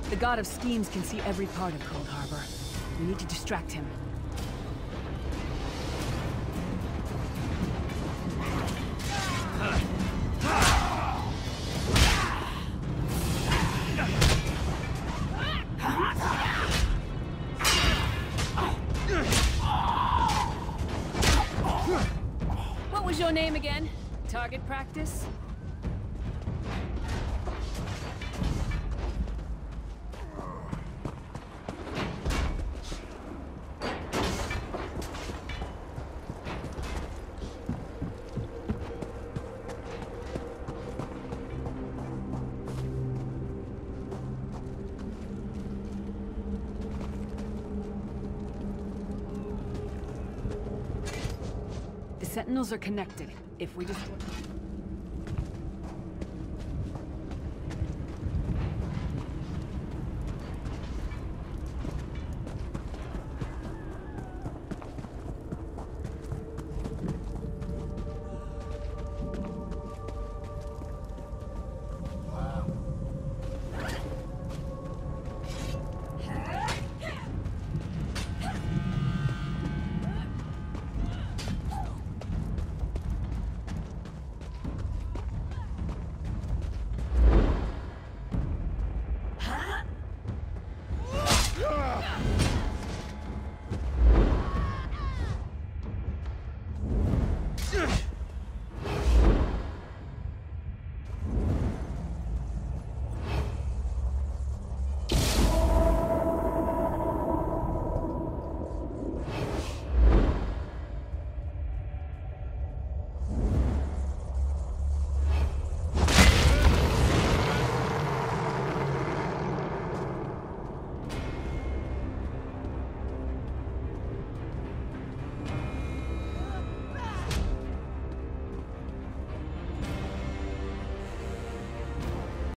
The God of Schemes can see every part of Cold Harbor. We need to distract him. What was your name again? Target practice? The Sentinels are connected. If we just...